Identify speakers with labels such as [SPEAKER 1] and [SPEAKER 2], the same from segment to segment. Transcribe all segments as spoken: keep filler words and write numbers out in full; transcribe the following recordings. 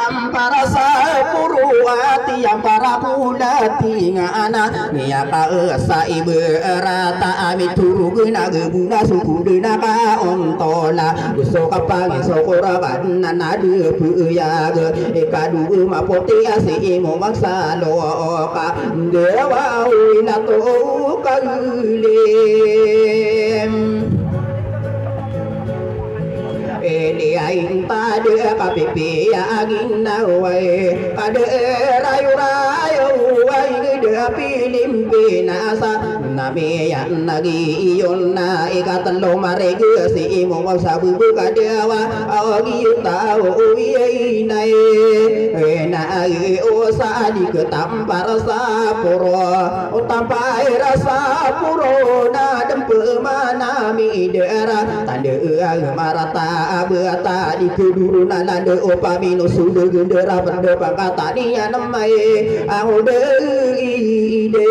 [SPEAKER 1] tampara sapuruati yang para kulati ngana niya ka sa iberata ami turu guna guna suku dina ka ontola gusto ka pangiso korakan na nadu puya ge kadu mapoti asi imo magsalo ka dewa ina to kalim Edi aing pada kapipi agin nawai kada rayu rayu wai gede pilim binasa nami yang nagi iyon na ikatan lo marege si imo sabu kada wa agi tau ui nai na o sa di ketampar sapuro tampai rasa puro na dempe mana mi dera tanda marata abata di kedurunan ada opamino sudah gendera benda kata dia namai aku ide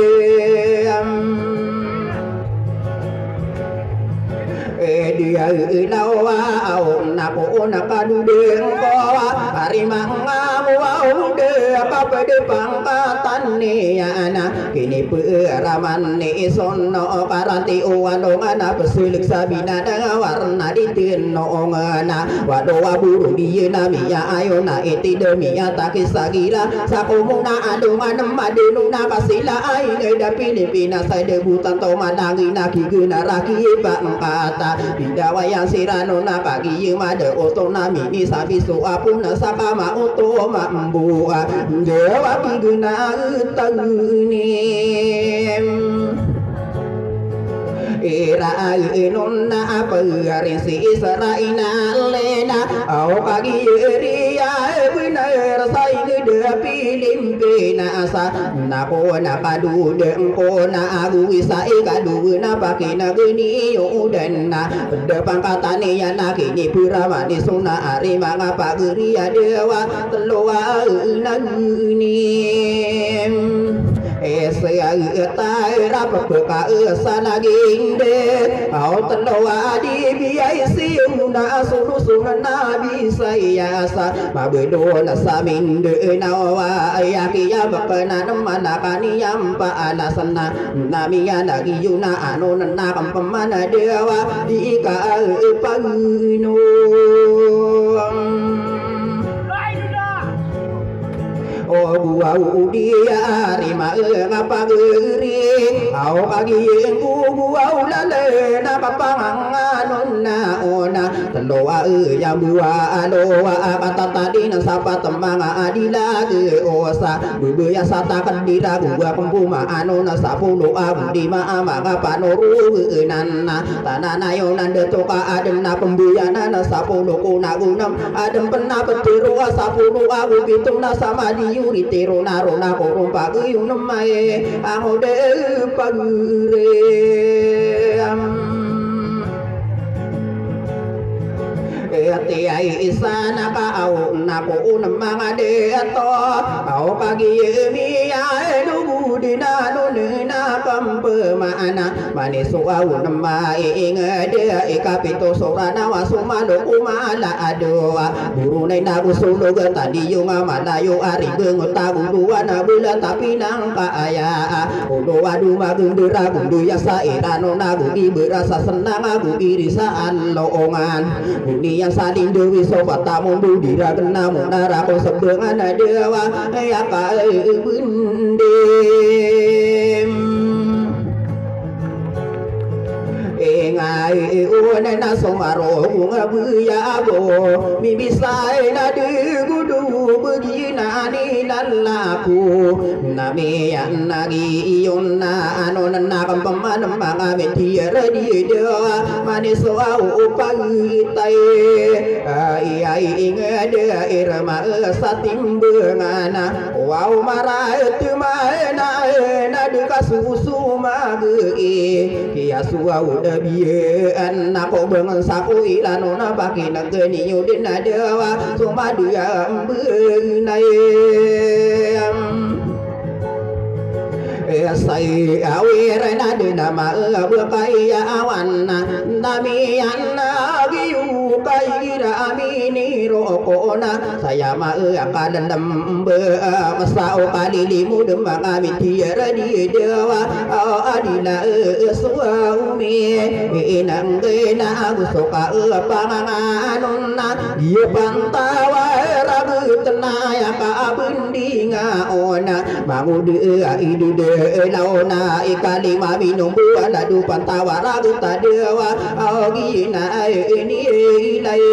[SPEAKER 1] dia ilawa au napo nakadu dengko hari mangamu au de apa pada pangkatan ni ana kini peraman ni sono karanti uano ana pesulik sabina dengan warna di tino ngana wado waburu dia namia ayo na eti demia takisagila sakumuna adu manam madununa kasila ai ngeda Filipina saya debutan to manangi naki guna raki bangkata Bidawa yang sirano na pagi mada otona mini sabi so apuna sakama oto mambuah dewa kiguna tagunim Ira inonna apagarin si Israina lena au pagi ria benar sai gede pilim pena asa napo na padu dengko na agu isa ikadu na pakina geni yodan na depan katane ya na kini puramani suna ari manga pageria dewa teloa nagunim Esya tai rap peka sana ginde au teloa di biai siuna sunu sunu nabi saya sa mabedo na samin de nawa ayakia bakana mana kani yampa alasana namia nagi yuna anu na kampamana dewa di ka pagino Oh buau dia rima ngapa geri au pagi engku buau lale na papangan na ona teloa ya bua aloa kata tadi na sapa temanga adila ke osa bubu ya sata kendira gua kempuma anu na sapulu abdi ma ama panoru nana tanana yo nanda toka adem na pembuyana na sapulu kuna gunam adem pena petiru sapulu aku bitung na sama di Yuri tero naro na korong pagi unamai aku de pagure Eti ai isana ka au na ko unamanga de to au pagi mi ai dugu dina no na kampe mana manisu au nama ingade ikapito sorana wasuma do umala adoa buru nai na usulo tadi yung malayo ari bengot tagu dua na bulan tapi nang kaya odo adu magundura gundu ya sairano na gugi berasa senang aku irisaan loongan dunia saling dewi sobat tamu dira kena munara ko sebengan dewa ya ka bundem ngai una na somaro bunga buya bo mi bisai na de gudu begina ni lalaku nami yan nagi yonna anon na kampaman mga metiara di dewa maniso au pagitai ai ai ingada irama satimbengana wow marai tumana na de kasusu magi kia suau biye anak ko bengan saku ilano na baki nageni yudin adawa suma dia benai sai awir na de nama berkaya awan nami anna giu baira amini rokona saya ma akan lembe masau kali limu demang amitiara di dewa adina suami inang gena gusoka panganganonna dia pantawa ragu tenaya ka bendinga ona bangu de idu de launa ikali mami numbu ala du pantawa ragu tadewa agina ini ilai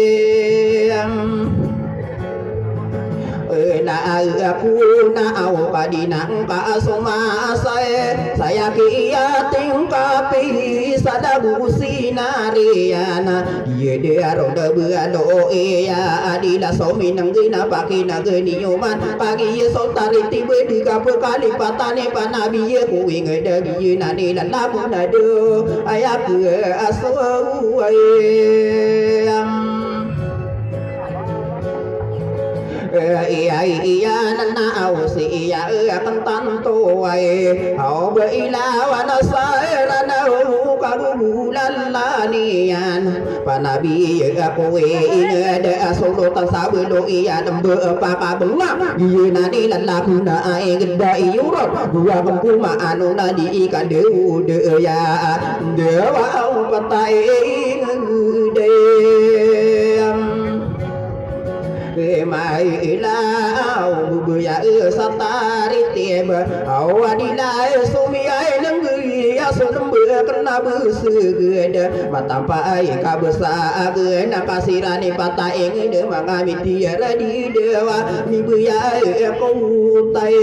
[SPEAKER 1] na aku na au padinang ka sumasay saya kia tingkapi sadagu sinariana ye de aroda bualo iya adila sominang gina pakina geni yuman pagi ye sotari tibe di kapu kali patane panabi ye kuing de bi na ni la labu na do ayaku asu ayam iya iya nana ausi iya kentan tuai au beilawan sairana kagulan lanian panabi aku ingada solo tasabelo iya dembe paka benga iya nani lalaku na ai geda iurot dua kempuma anu na di ikan deu de ya dewa au patai de mai ilau buya satari tiba awadila sumi ai nangui asun be kena besegeda matampa ai ka besa agena kasirani pata ing de mangami tiara di dewa mi buya ko tai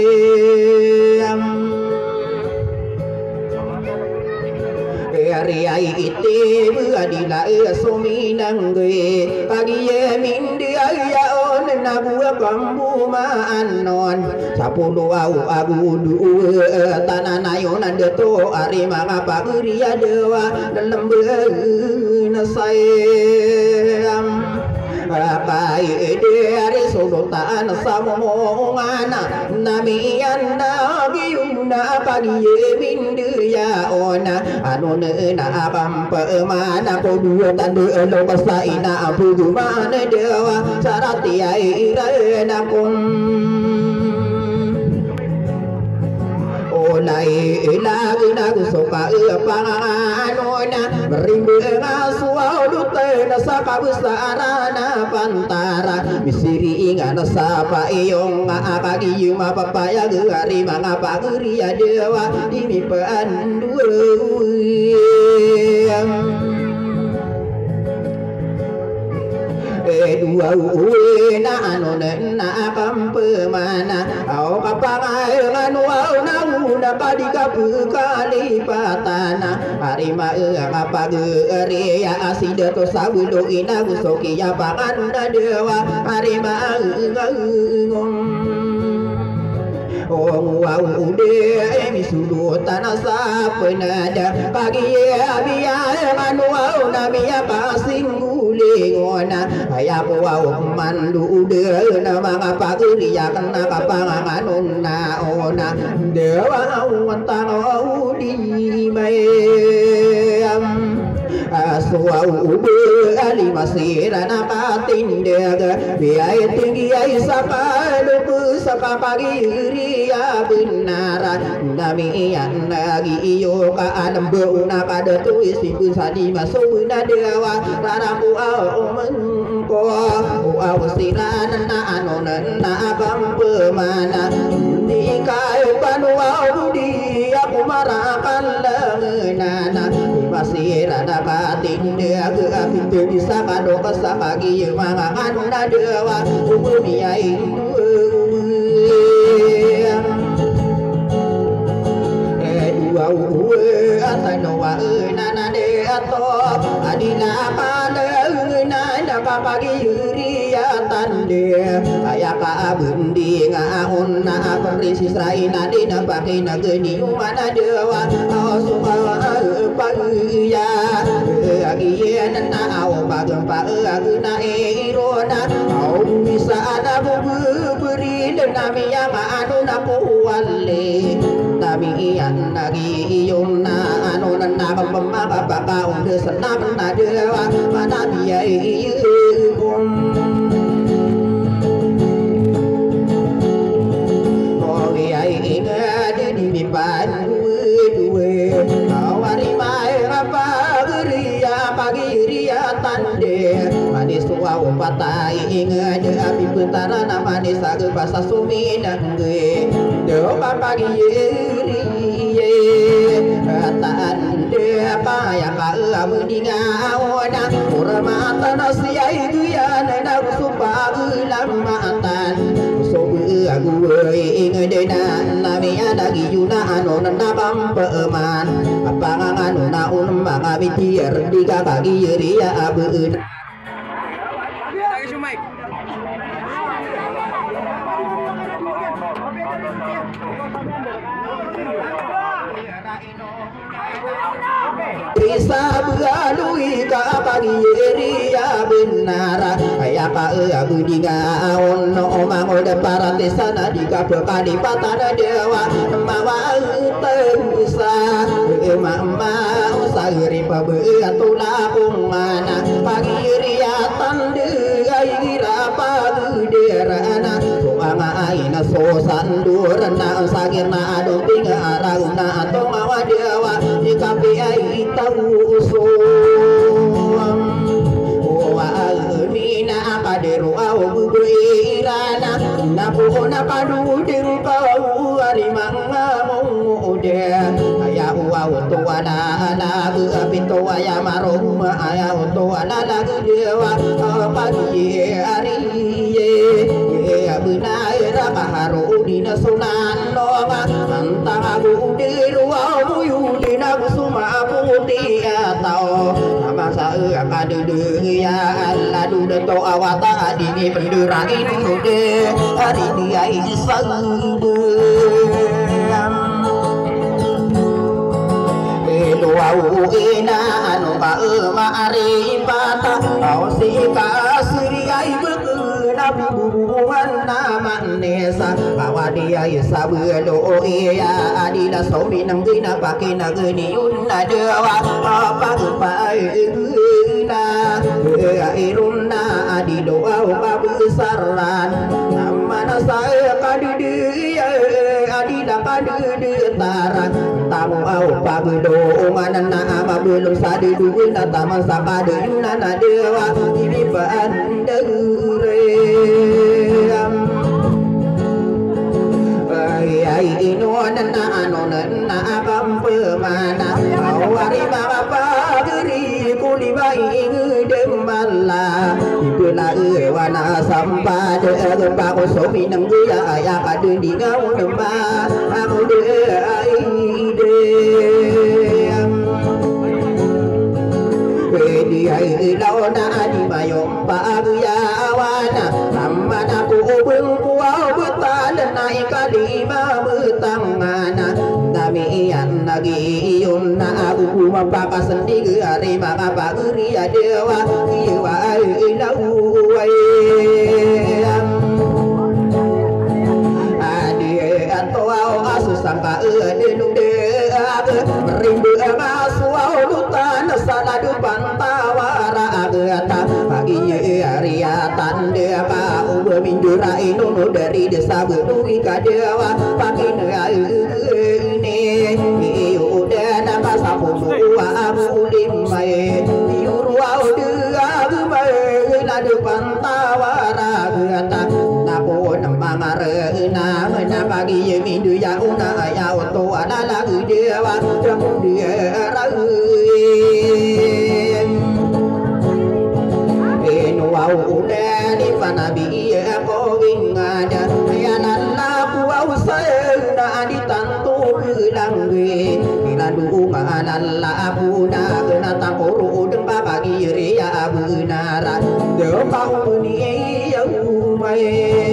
[SPEAKER 1] Riai ite adila sumi nangge pagi ye mindi ya on nabu kambu maanon sapuluh au agu du tanana yonan de to ari manga pagria dewa lembe nasayam Rakai ide ari sulutan samongana namian nagiuna pagi mindi ya ona anone na kampa mana ko dua tandu lo pasaina apu mana dewa sarati ai na kum olai lagi nagu soka panganona merimbu ngasuau dute nasaka besarana pantara misiri ingana sapa iyong akagi yuma papaya gari manga pagria dewa dimi pandu dua uwe na ano na kampe mana au kapangai nganu au na una kadika kali patana harima ngapa geri ya asida to sabudo ina gusoki ya pangan dewa harima ngom Ong wau de misudu tanasa penada pagi abia nganu au nabia pasingule ngona ayaku wau mandu de nama pagri ya kana kapangan na ona dewa au tang au di mayam aswau ube ali masirana katindega biaya tinggi ai sapa lupu sapa pagi ya benar namian lagi iyo ka alam beuna kada tu isi sadi masuk benda dewa raraku au mengko au sirana na anonan na kampe mana di kayu panu au di aku marakan lenana masirana katindega ke apinte bisa kado kasakagi mangan na dewa umumi ai dua uwe atano wa nana de ato adina pada nana kapagi yuria tande ayaka abundi ngaon na perisi sraina dina pakina geni mana dewa asuma pagia agiye nana aw pagam paguna irona au bisa ada beri denami yang anu naku wale nami yan nagi yung na ano na nakapamababa undo sa naman na dewa manabi ay iyong Kogi ay ingat di mipan duwe awari mai kapagriya pagiriya tande manis tua upatai ingat api pentara na manis age basa suminang ge do papagiri tande apa ya ka amudinga ona uramata nasiai duya na supagi lamatan sobu agu ingat na nami ada giyuna ano na nabampeman apangan na unum mga bitir di kakagiri ya abun Bisa beralui kakagiri ya benar Kaya ka abu di gaon no Mangoda Parntesan di kapekadi patana dewa Mawa terusa Mama usahiri pabeatula kumana Pagiri ya tande aira paguderana Tuanga aina sosan durana Sagirna adong tinga araguna atong mawa dewa Ikapi ai tahu usuam Wa almina kaderu au buirana Napu na padu ding kau arimanga mude Aya uwa utu ana ana pintu aya marum aya utu ana lagu dewa pagi ariye ya benar kaharu dina sunan nonga antang aku diru au yudina kusuma putih atau nama saya kadudu ya Allah duda to awata dini pendura ini de hari dia isang Luau ina anu ka maaripata au si kasri ai bekena bubuan na manesa bawa dia isa belo iya adila sobi nang gina pakina geni unna dewa apa kupaina irunna adilo au kabesaran namana saya kadidi adila kadidi taran tamu au pabedo umanan na belum sadi dugun taman sakade na dewa ini bandere ai ino na ano na kampemana awari bapa geri kulibai demala itulah ewana sampade gempa ko sobi nang ya ya kadun di ngau demba aku de ai de Wedi ai launa di mayom pagya wana samana ku ubung kuau betal naik kalima betangana damian lagi yunna aku mapaka sendiri hari maka pagri dewa iwa ai lau ai adi atau asus sangka ade nude merindu maswau lutan saladu pantawara agata paginya ariatan dia ka uba mindura ino dari desa bedui kadewa pagina ini udah nama sapu wa abu limai yurwa udah gemai ladu pantawara agata napo namangare na na paginya mindu ya una ya to ana lagu dewa jamu dia ragu eno au udah di panabi ko wingada ya nalla ku saya na di tantu langge nadu manalla aku na kena takuru deng pagi ya bunara de pau ni ya umai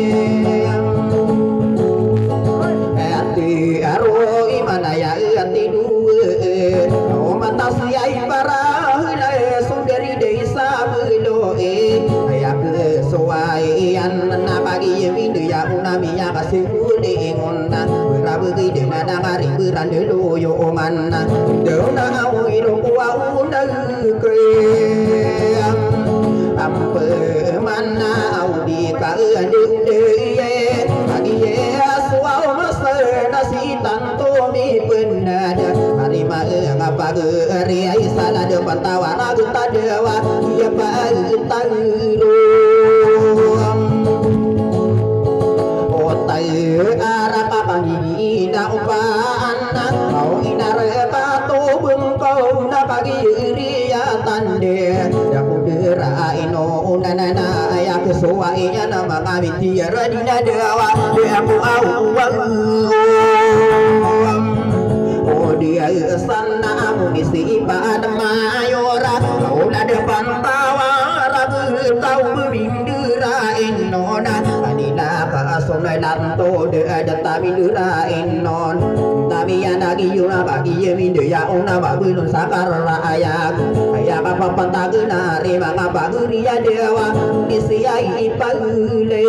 [SPEAKER 1] ati aro imana ya ati duwe o mata siai barah lai sundari desa belo e ya ke soai an na pagi mindu ya una mi ya kasih de ngona bagi dengan ngari beran dulu yo mana dona au irung au negeri ampe mana au di kaeun deui bagi aswau masa nasi tanto mi penada hari ma ngapa geuri ai salah de pantawara guta dewa ia pa taru arah pagi na upana kau inare batu bengkau na pagi ria tande ya kudera ino unana ya kesuainya nama kami tiara dina dewa dia ku awang oh dia sana munisi pada mayora kau na depan tawara kau bindera inona sonai lanto de ada tabi dura inon tabi ya nagi yuna bagi yemi de ya una babulun sakar raya aya apa pantaguna rima ngabaguri ya dewa disiai pagule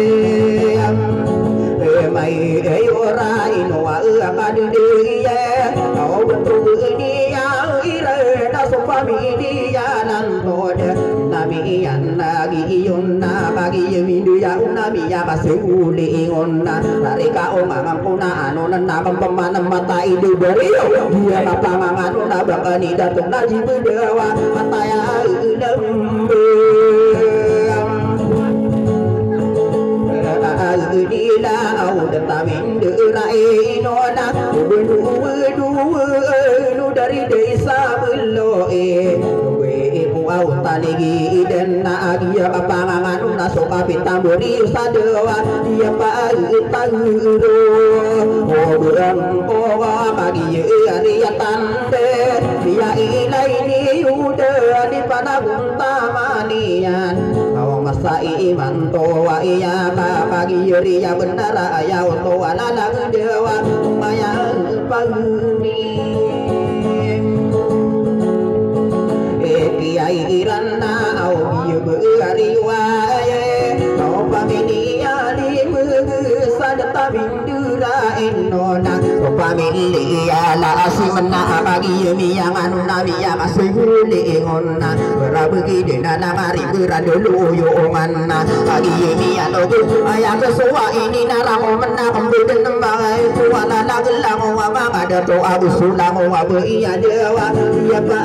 [SPEAKER 1] e mai e ora ino wa akadu de ya kau betul ni ya ire na sopa mi ya lanto de nabi yan lagi yuna bagi yemi de ya una mi ya uli ngona narika omangang kuna anu nanakam pemanam mata idu beriyo dia kapangangan una bakani datung naji bedewa mataya lembe dila au detamin derai nona bedu bedu nu dari desa beloe au taligi dan agia kapangangan una soka pitambori sadewa dia pa tanguro oh berang oh bagi ria tande dia ilai ni udah di panagun tamanian kau masa iman toa iya bagi ria benar aya to alala dewa mayang paguni kiai irana au biu beari wae kau pamini ali sadata bindura inona kau pamili ala asimna bagi yemi yang anu nabi ya masuli ngona berabegi dena mari beradulu yo ngana bagi yemi anu ayah kesua ini narang mena kembeden nembangai kuala lagelang wa ada doa usulang wa iya dewa dia pa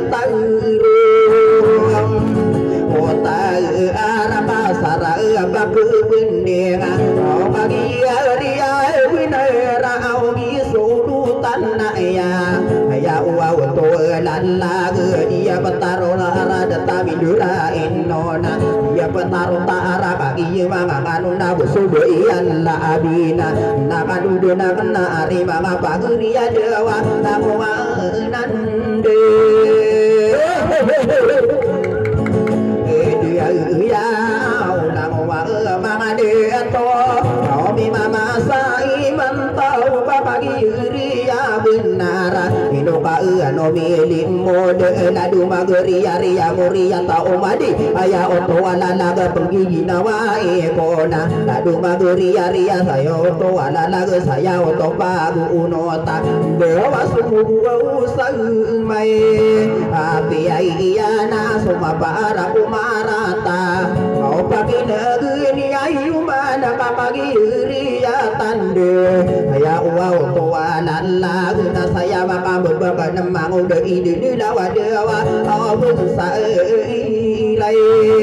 [SPEAKER 1] kota arah pasar baku bendera kau bagi dia winera au isudu tanah ya ya uwa to lalla dia petaro lara data bidura inona dia petaro tara bagi manganu na busudo ian la abina na kadudo na kena ari manga paguri ya dewa na nande ya ulang wa mama de to kau mi mama sai mantau bagi ria benar ino ka ano milim mo de ladu magri ria Moriatao Madi aya oto ala laga penggigi nawa ekona ladu magri ria saya oto ala laga saya oto pagu unota dewa sumu mai api iya na suma para umarata kau pagi negeri ayu mana pagi ria tande aya uwa oto ala laga na saya maka beberapa nemang udah ide di lawa dewa awu sai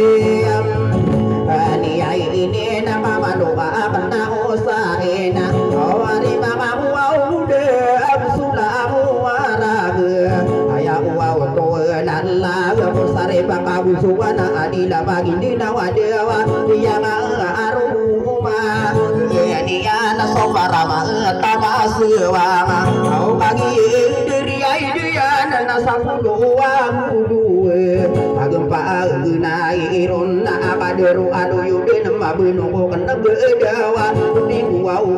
[SPEAKER 1] ani ai ini nama manuka kena usaina kau ari mama uau de absulahu waraga aya uau to lalla sare baka busuana adila bagi dina wadewa yang aruma ya dia na sobara ma tamaswa kau bagi diri ai dia na sapulu wa duwe agempa nai irona abaderu adu yude nama benungko kena bedawa di wau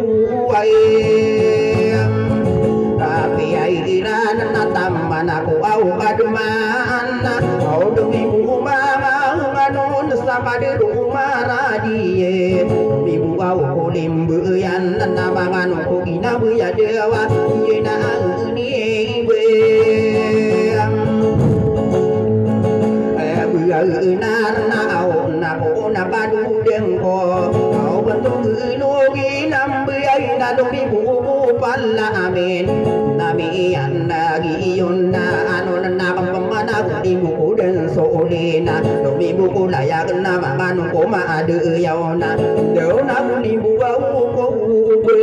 [SPEAKER 1] wae tapi ai irana natamana ku au admana kau demi mama nganu pada rumah radie ibu au kolim beyan namangan ko ina buya dewa ina ni be buya na na au na ko na padu den ko au bentuk no ginam buya ina dong ibu palla amin nami anagi yonna anon na pamana ibu den solina dong ibu ko layak na mangan ko ma ade yauna do na ibu au ko be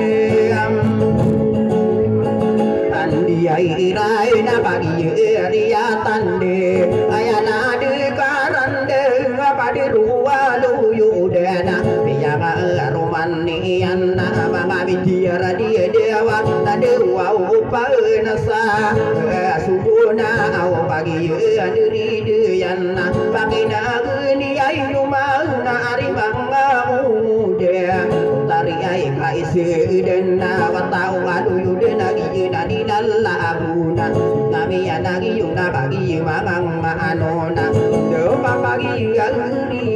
[SPEAKER 1] andi ai rai na bagi ria tande ayana de karande pada ruwa lu yudana biyaga romani anna mama bidiara dia dewa tade wa upa nasa subuna au bagi andiri diana bagi na ni ai numa na ari bangga ude tari ai kai sedena watau adu yudena gina di dalla abuna nami anagi yuna bagi mangang maanona do bagi agri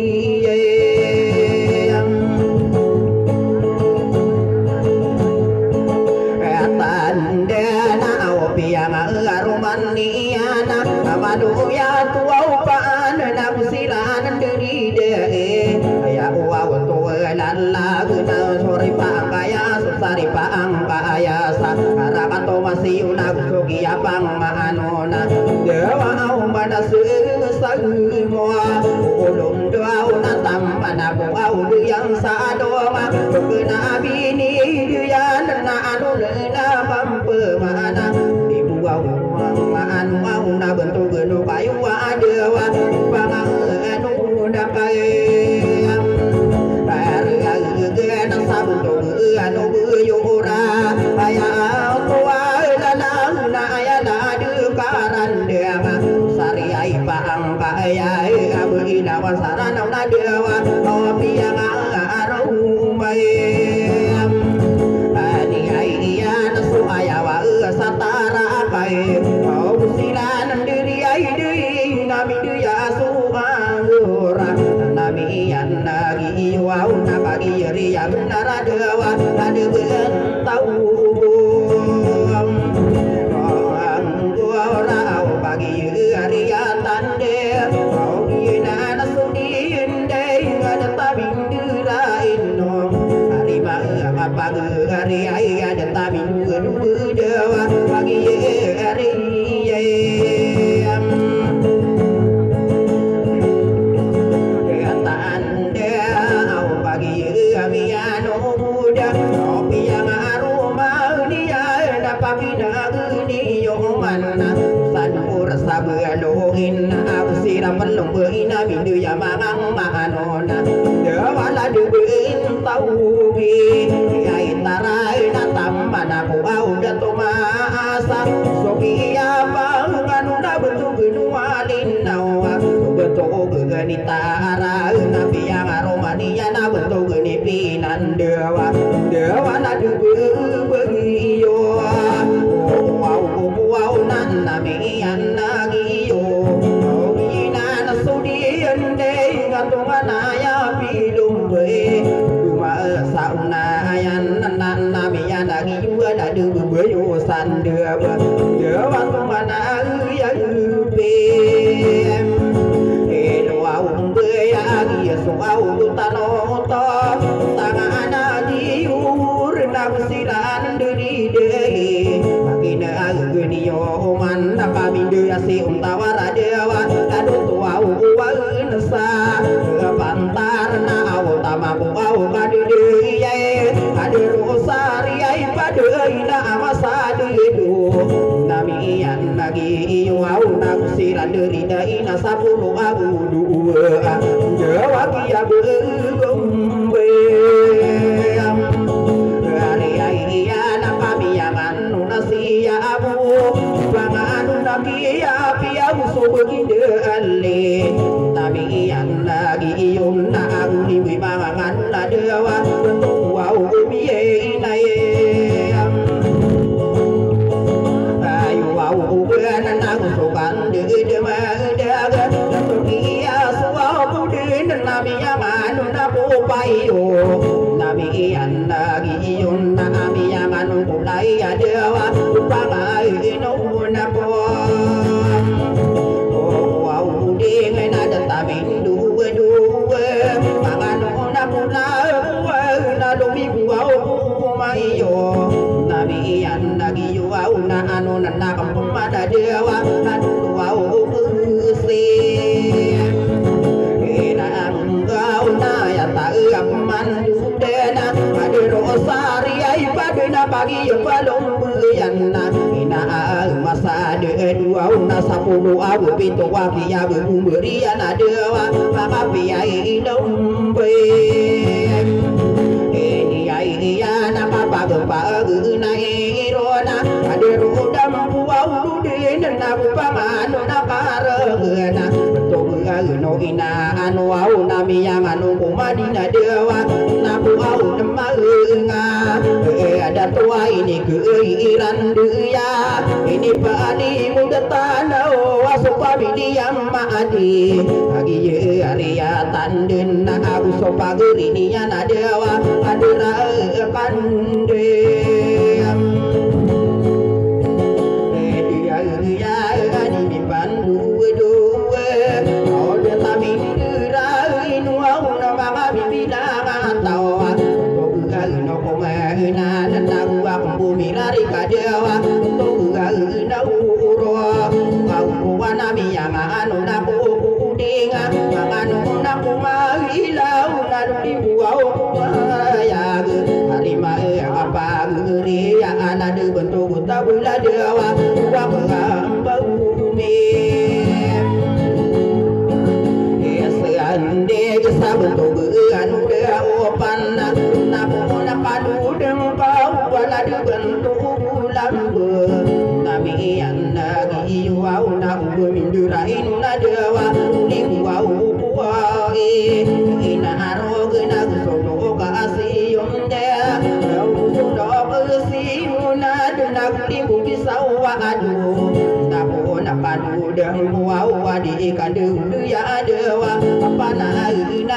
[SPEAKER 1] tandena au piama aromaniana amadu ya tuau pan na busilan diri de ya wa to lalla guna sori pangaya sari pangaya sa arakanto masiuna kugi apang maanona dewa au mana semua ulum doa natam mana au yang sadoma kena bini dia na anu na pampe mana ibu au anu au na bentuk genu kayu ada wa pangang anu dakai na sabunto anu yura aya tua lana na aya na de karan dia sari ai pang pa aya abu ina wasarana na dewa opi yang aru mai ani ai ia na su aya wa satara kai au silan diri ai diri nami dia su angura nami yan lagi wa na bagi ria benar dewa ada bentau bagi ria tande au ina na sudin dei ngada tabing dirain no hari ma apa hari ai ada tabing du dewa bagi ria Amiano muda, kopi yang aroma dia dapat bina geni yomana. Sanu rasa beralohin, aku siram pelung berina bindu yang mangang manona. Dewala dubin tahu bi, ai tarai natam mana ku au jatuh masa. Soki apa nganu na bentuk benua linawa, bentuk geni tara nabi yang aroma dia na bentuk geni pinan dewa dewa na dubu begiyo wow wow nan nami an lagi yo ina na sudian dei ngatungan aya pilum be cuma sauna ayan nan nami an lagi yo ada dubu beyo san dewa dewa tumana ya be soau tano to tangan di ur na silan diri dei bagina agni yo man kami dia si untawara dewa adu tuau wan sa pantar na au tamaku au kadide ye adu rosari ai padai na masa didu nami yan lagi yo au na silan diri dei na sapulu abu dua dewa kia bergombe hari ai ya na kami yang anu nasi ya abu bangan nabi ya pia musuh beginde ale tapi yang lagi yun na aku ni bangan na dewa bentuk wow biye inai ayu wow benan aku sukan de de ma de ga dia suau budin iyo nabi anda giyun nabi yang anu kulai adawa pangai no nako oh au ding na da tamin duwe duwe pangano na kulai na domi buau kumayo nabi anda giyu au na anu na kampung pada dewa na duau kusi Mandudena pada rosari ai pada na pagi balong buyana ina masa de dua una sapuluh abu pintu waki ya berian ada maka piai dombe ini ai ya na papa gempa na irona pada roda mampu au de na paman na karena no ina anu au nami yang anu kumadina dewa naku au nemaenga ada tua ini keiran dia ini pani muda tanau asupa bidiam Madi lagi ye aria tanden na aku sopa gerini na dewa adira kande dia dia ani mipandu bumi lari kadewa untuk gak uro aku wanami yang anu naku kudinga anu naku mahilau nadu dibuau ya harima apa geri yang ada bentuk tabula dewa aku ngambau bumi seande jasa bentuk anu dewa panna naku nakadu dengkau wala bentuk lambe nami anda giyu au na ugo mindura inu na dewa liku au kuai ina aro gena sono ka asiyum de au sono bersiu na dena liku pisau wa adu na ko na padu deng au adi kandung ya dewa apa na ina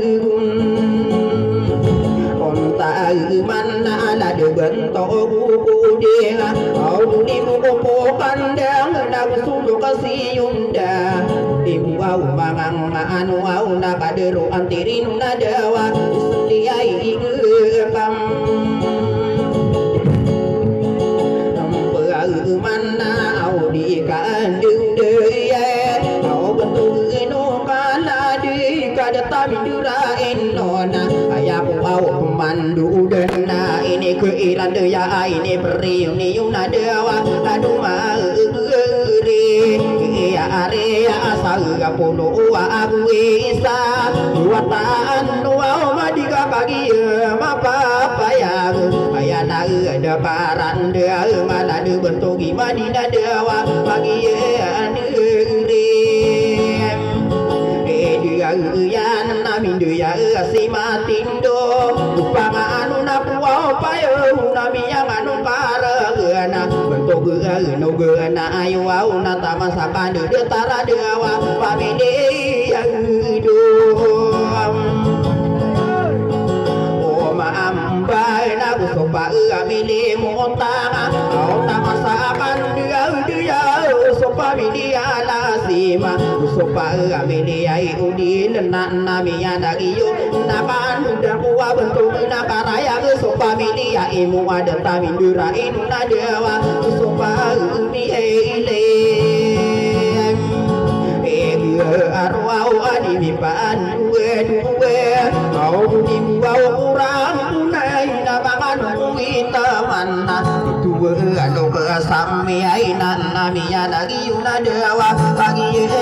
[SPEAKER 1] tahu mana ada bentuk buku dia kau di buku pandang nak sudu kasih yunda ibu au mangang anu au nak kaderu antirin nadawa dia igam nampu mana au di kandung dia kau bentuk inu kana di kadata midura enona ayaku au mandu dena ini keiran daya ini beriuni yuna dewa aduh maeri ya area asal gapulu wa aku isa wataan wa madika pagi mapa paya aya na ada paran dia mana de bentuk madina dewa pagi negeri ya nami dia si matindo pangan na puau payo nami yang anu karena bentuk anu gana ayu au na tamasakan de tara dewa pamide yang hidup oh maambai na kusopa amili montanga au tamasakan dia dia sopa midia lasima sopa amili ai udin na nami ada iyo nakan udah kuwa bentuk na karaya sopa midia imu ada tamindura inu na dewa sopa mi ele arwau adi mipan duwe duwe kau di bawah kurang punai na mangan kita mana duwe anu kesami ai na nami ada iyo na dewa pagi